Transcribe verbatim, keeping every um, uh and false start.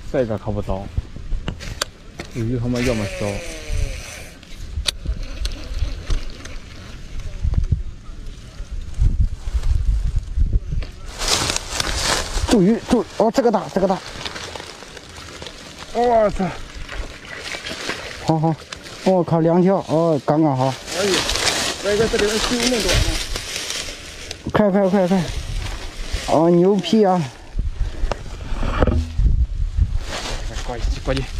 这个看不到，鱼他妈要么少。 注鱼注哦，这个大，这个大。 我操！ 好好，我靠，两条哦，刚刚好。 哎呦，那个这里九那多呢。 快快快快！哦，牛皮啊！ 过去过去。